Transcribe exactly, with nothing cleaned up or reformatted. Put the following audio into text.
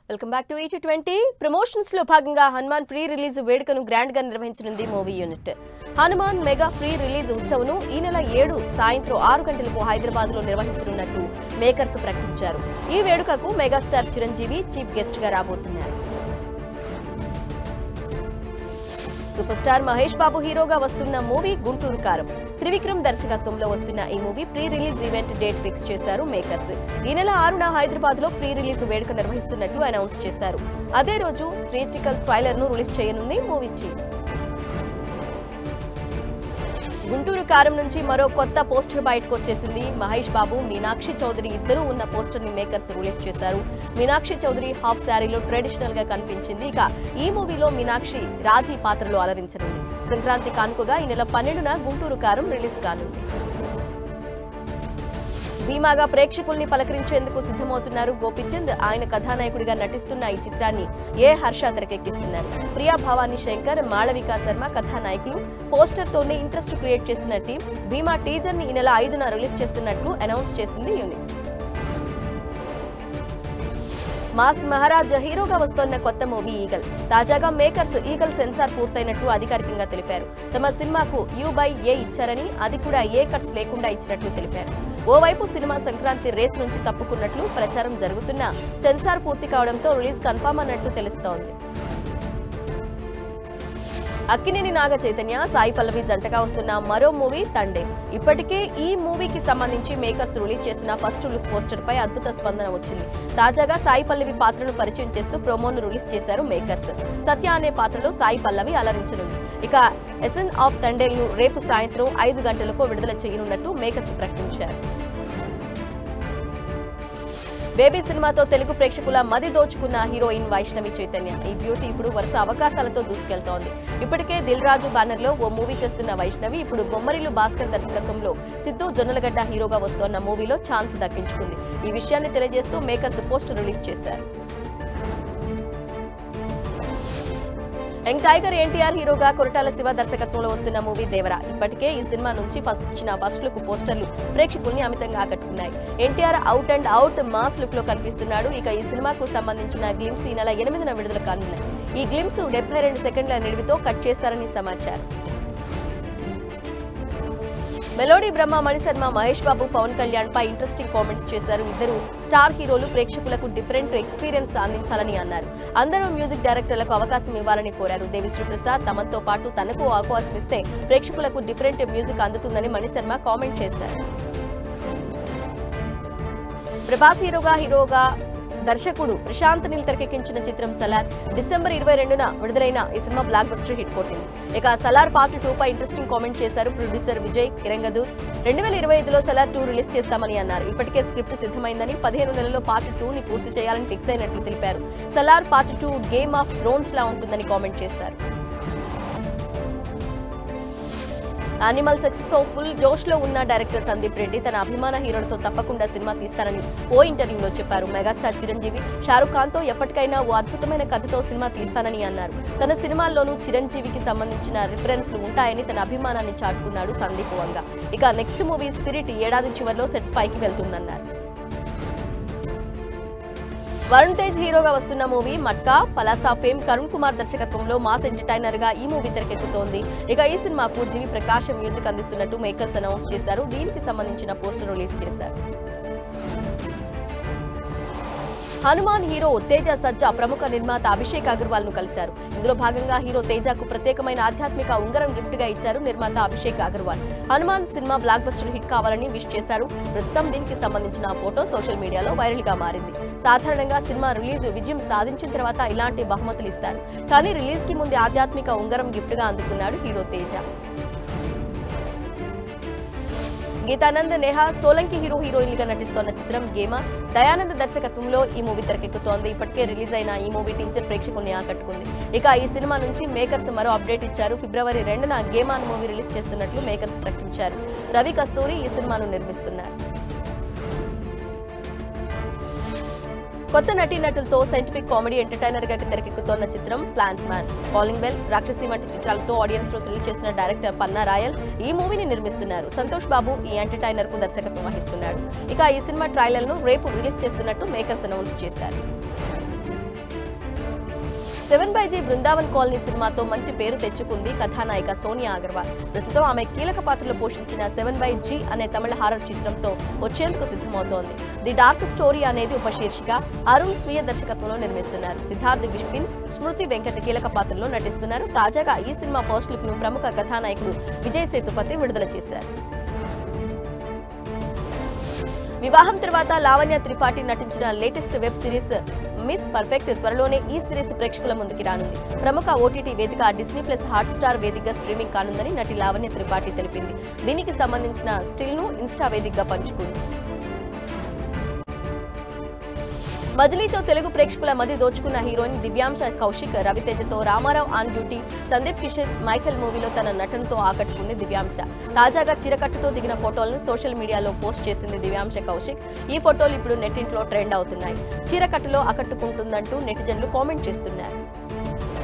Welcome back to ET twenty. Promotions లో భాగంగా Hanuman pre release వేడుకను గ్రాండ్ గా నిర్వహించనుంది movie unit. Hanuman mega pre release ఉత్సవను ఈ నెల ఏడు సాయంత్రం ఆరు గంటలకు హైదరాబాద్ లో నిర్వహించనున్నట్టు మేకర్స్ ప్రకటించారు. ఈ వేడుకకు మెగాస్టార్ చిరంజీవి చీఫ్ గెస్ట్ గా రాబోతున్నారు. సూపర్ స్టార్ మహేష్ బాబు హీరోగా వస్తున్న మూవీ గుంటూరు కారం. త్రివిక్రమ్ దర్శకత్వంలో వస్తున్న ఈ movie pre release event date fix చేశారు మేకర్స్. ఈ నెల ఆరున హైదరాబాద్ లో ప్రీ రిలీజ్ వేడుక నిర్వహిస్తున్నట్లు అనౌన్స్ చేశారు. అదే రోజు థియేట్రికల్ ట్రైలర్ ను రిలీజ్ చేయనుంది మూవీ టీమ్. గుంటూరు కారం నుంచి మరో కొత్త పోస్టర్ బయటకు వచ్చేసింది. మహేష్ బాబు, మీనాక్షి చౌదరి ఇద్దరూ ఉన్న పోస్టర్ ని మేకర్స్ రిలీజ్ చేశారు. మీనాక్షి చౌదరి హాఫ్ శారీలో ట్రెడిషనల్ గా కనిపించింది. ఇక ఈ మూవీలో మీనాక్షి రాజీ పాత్రలో అలరించనుంది. సంక్రాంతి కానుకగా ఈ నెల పన్నెండున గుంటూరు కారం రిలీజ్ కానుంది. ధీమాగా ప్రేక్షకుల్ని పలకరించేందుకు సిద్ధమవుతున్నారు గోపీచంద్. ఆయన కథానాయకుడిగా నటిస్తున్న ఈ చిత్రాన్ని ఏ హర్ష తెరకెక్కిస్తున్నారు. ప్రియా భవానీ శంకర్, మాళవికా శర్మ కథానాయకులు. పోస్టర్ తోనే ఇంట్రెస్ట్ క్రియేట్ చేసిన టీం భీమా టీజర్ ని ఈ నెల ఐదున రిలీజ్ చేస్తున్నట్లు అనౌన్స్ చేసింది యూనిట్. మాస్ మహారాజ్ హీరోగా వస్తోన్న కొత్త మూవీ ఈగల్. తాజాగా మేకర్స్ ఈగల్ సెన్సార్ పూర్తయినట్లు అధికారికంగా తెలిపారు. తమ సినిమాకు యూ బై ఏ ఇచ్చారని, అది కూడా ఏ కట్స్ లేకుండా ఇచ్చినట్లు తెలిపారు. ఓవైపు సినిమా సంక్రాంతి రేస్ నుంచి తప్పుకున్నట్లు ప్రచారం జరుగుతున్నా సెన్సార్ పూర్తి కావడంతో రిలీజ్ కన్ఫర్మ్ అన్నట్టు తెలుస్తోంది. అక్కినేని నాగ చైతన్య, సాయి పల్లవి జంటగా వస్తున్న మరో మూవీ తండే. ఇప్పటికే ఈ మూవీకి సంబంధించి మేకర్స్ రిలీజ్ చేసిన ఫస్ట్ లుక్ పోస్టర్ పై అద్భుత స్పందన వచ్చింది. తాజాగా సాయి పల్లవి పాత్రను పరిచయం చేస్తూ ప్రోమోను రిలీజ్ చేశారు మేకర్స్. సత్య అనే పాత్రలో సాయి పల్లవి అలరించనుంది. ఇక ఎసెన్ ఆఫ్ తండేల్ ను రేపు సాయంత్రం ఐదు గంటలకు విడుదల చేయనున్నట్టు మేకర్స్ ప్రకటించారు. బేబీ సినిమాతో తెలుగు ప్రేక్షకుల మది దోచుకున్న హీరోయిన్ వైష్ణవి చైతన్య. ఈ బ్యూటీ ఇప్పుడు వరుస అవకాశాలతో దూసుకెళ్తోంది. ఇప్పటికే దిల్ రాజు బ్యానర్ లో ఓ మూవీ చేస్తున్న వైష్ణవి ఇప్పుడు బొమ్మరిల్లు భాస్కర్ దర్శకత్వంలో సిద్ధు జొన్నలగడ్డ హీరోగా వస్తోన్న మూవీలో ఛాన్స్ దక్కించుకుంది. ఈ విషయాన్ని తెలియజేస్తూ మేకర్స్ పోస్టర్ రిలీజ్ చేశారు. యంగ్ టైగర్ ఎన్టీఆర్ హీరోగా కొరటాల శివ దర్శకత్వంలో వస్తున్న మూవీ దేవరా. ఇప్పటికే ఈ సినిమా నుంచి ఫస్ట్ ఇచ్చిన ఫస్ట్ లుక్ పోస్టర్లు ప్రేక్షకుల్ని అమితంగా ఆకట్టుకున్నాయి. NTR out and out mass look లో కనిపిస్తున్నాడు. ఇక ఈ సినిమాకు సంబంధించిన గ్లిమ్స్ ఈ నెల ఎనిమిదిన విడుదల కానున్నాయి. ఈ గ్లిమ్స్ డెబ్బై రెండు సెకండ్ల నిడివితో కట్ చేశారని సమాచారం. మెలోడీ బ్రహ్మ మణిశర్మ మహేష్ బాబు, పవన్ కళ్యాణ్ పై ఇంట్రెస్టింగ్ కామెంట్స్ చేశారు. ఇద్దరు స్టార్ హీరోలు ప్రేక్షకులకు డిఫరెంట్ ఎక్స్పీరియన్స్ అందించాలని అన్నారు. అందరూ మ్యూజిక్ డైరెక్టర్లకు అవకాశం ఇవ్వాలని కోరారు. దేవిశ్రీ ప్రసాద్ తమతో పాటు తనకు అవకాశం ఇస్తే ప్రేక్షకులకు డిఫరెంట్ మ్యూజిక్ అందుతుందని మణిశర్మ కామెంట్ చేశారు. ప్రభాస్ హీరోగా హీరోగా దర్శకుడు ప్రశాంత్ నీల్ తెరకెక్కించిన చిత్రం సలార్ డిసెంబర్ ఇరవై రెండున విడుదలైన ఈ సినిమా బ్లాక్ బస్టర్ హిట్ కొట్టింది. ఇక సలార్ పార్ట్ టూ పై ఇంట్రెస్టింగ్ కామెంట్ చేశారు ప్రొడ్యూసర్ విజయ్ కిరంగదూర్. రెండు వేల ఇరవై ఐదులో సలార్ టూ రిలీజ్ చేస్తామని అన్నారు. ఇప్పటికే స్క్రిప్ట్ సిద్ధమైందని, పదిహేను నెలల్లో పార్ట్ టూ ని పూర్తి చేయాలని ఫిక్స్ అయినట్లు తెలిపారు. Salaar part two game of thrones లా ఉంటుందని కామెంట్ చేశారు. యానిమల్ సక్సెస్ తో ఫుల్ జోష్ లో ఉన్న డైరెక్టర్ సందీప్ రెడ్డి తన అభిమాన హీరోలతో తప్పకుండా సినిమా తీస్తానని ఓ ఇంటర్వ్యూలో చెప్పారు. మెగాస్టార్ చిరంజీవి, షారుఖ్ ఖాన్ తో ఎప్పటికైనా ఓ అద్భుతమైన కథతో సినిమా తీస్తానని అన్నారు. తన సినిమాల్లోనూ చిరంజీవికి సంబంధించిన రిఫరెన్స్లు ఉంటాయని తన అభిమానాన్ని చాటుకున్నాడు సందీప్ వంగ. ఇక నెక్స్ట్ మూవీ స్పిరిట్ ఏడాది చివరిలో సెట్స్ పైకి వెళ్తుందన్నారు. వరుణ్ తేజ్ హీరోగా వస్తున్న మూవీ మట్కా. పలాసా ఫేమ్ కరుణ్ కుమార్ దర్శకత్వంలో మాస్ ఎంటర్టైనర్ గా ఈ మూవీ తెరకెక్కుతోంది. ఇక ఈ సినిమాకు జీవి ప్రకాష్ మ్యూజిక్ అందిస్తున్నట్టు మేకర్స్ అనౌన్స్ చేశారు. దీనికి సంబంధించిన పోస్టర్ రిలీజ్ చేశారు. హనుమాన్ హీరో తేజ సజ్జా ప్రముఖ నిర్మాత అభిషేక్ అగర్వాల్ ను కలిశారు. ఇందులో భాగంగా హీరో తేజకు ప్రత్యేకమైన ఆధ్యాత్మిక ఉంగరం గిఫ్ట్ గా ఇచ్చారు నిర్మాత అభిషేక్ అగర్వాల్. హనుమాన్ సినిమా బ్లాక్ బస్టర్ హిట్ కావాలని విష్ చేశారు. ప్రస్తుతం దీనికి సంబంధించిన ఫోటో సోషల్ మీడియాలో వైరల్ గా మారింది. సాధారణంగా సినిమా రిలీజ్ విజయం సాధించిన తర్వాత ఇలాంటి బహుమతులు ఇస్తారు. కానీ రిలీజ్ కి ముందే ఆధ్యాత్మిక ఉంగరం గిఫ్ట్ గా అందుకున్నాడు హీరో తేజ. గీతానంద్, నేహా సోలంకి హీరో హీరోయిన్లుగా నటిస్తోన్న చిత్రం గేమా. దయానంద్ దర్శకత్వంలో ఈ మూవీ తెరకెక్కుతోంది. ఇప్పటికే రిలీజ్ అయిన ఈ మూవీ టీజర్ ప్రేక్షకుల్ని ఆకట్టుకుంది. ఇక ఈ సినిమా నుంచి మేకర్స్ మరో అప్డేట్ ఇచ్చారు. ఫిబ్రవరి రెండున గేమాన్ మూవీ రిలీజ్ చేస్తున్నట్లు మేకర్స్ ప్రకటించారు. రవి కస్తూరి ఈ సినిమాను నిర్మిస్తున్నారు. కొత్త నటీనటులతో సైంటిఫిక్ కామెడీ ఎంటర్టైనర్ గా తెరకెక్కుతోన్న చిత్రం ప్లాంట్ మ్యాన్. కాలింగ్ బెల్, రాక్షసి వంటి చిత్రాలతో ఆడియన్స్ లో థ్రిల్ చేసిన డైరెక్టర్ పన్నా రాయల్ ఈ మూవీని నిర్మిస్తున్నారు. సంతోష్ బాబు ఈ ఎంటర్టైనర్ కు దర్శకత్వం వహిస్తున్నాడు. ఇక ఈ సినిమా ట్రైలర్ ను రేపు రిలీజ్ చేస్తున్నట్టు మేకర్స్ అనౌన్స్ చేశారు. Seven by G Brindavan colony సినిమాతో మంచి పేరు తెచ్చుకుంది కథానాయిక సోనియా అగర్వాల్. ప్రస్తుతం ఆమె కీలక పాత్రలో పోషించిన సెవెన్ బై జీ అనే తమిళ హారర్ చిత్రంతో వచ్చేందుకు సిద్ధమవుతోంది. ది డార్క్ స్టోరీ అనేది ఉపశీర్షిక. అరుణ్ స్వీయ దర్శకత్వంలో నిర్మిస్తున్నారు. సిద్ధార్థ్ విష్పిన్, స్మృతి వెంకట కీలక పాత్రలో నటిస్తున్నారు. తాజాగా ఈ సినిమా ఫస్ట్ లుక్ ను ప్రముఖ కథానాయకుడు విజయ్ సేతుపతి విడుదల చేశారు. వివాహం తర్వాత లావణ్య త్రిపాఠి నటించిన latest web series miss perfect త్వరలోనే ఈ సిరీస్ ప్రేక్షకుల ముందుకి రానుంది. ప్రముఖ ఓటీటీ వేదిక డిస్నీ ప్లస్ హాట్ స్టార్ వేదికగా స్ట్రీమింగ్ కానుందని నటి లావణ్య త్రిపాఠి తెలిపింది. దీనికి సంబంధించిన స్టిల్ ను ఇన్స్టా వేదికగా పంచుకుంది. మజిలీతో తెలుగు ప్రేక్షకుల మధ్య దోచుకున్న హీరోయిన్ దివ్యాంశ కౌశిక్ రవితేజతో Ramarao on duty, Sundeep Kishan, Michael మూవీలో తన నటనతో ఆకట్టుకుంది దివ్యాంశ. తాజాగా చీరకట్టుతో దిగిన ఫోటోలను సోషల్ మీడియాలో పోస్ట్ చేసింది దివ్యాంశ కౌశిక్. ఈ ఫోటోలు ఇప్పుడు నెట్టింట్లో ట్రెండ్ అవుతున్నాయి. చీరకట్టులో ఆకట్టుకుంటుందంటూ నెటిజన్లు కామెంట్ చేస్తున్నారు.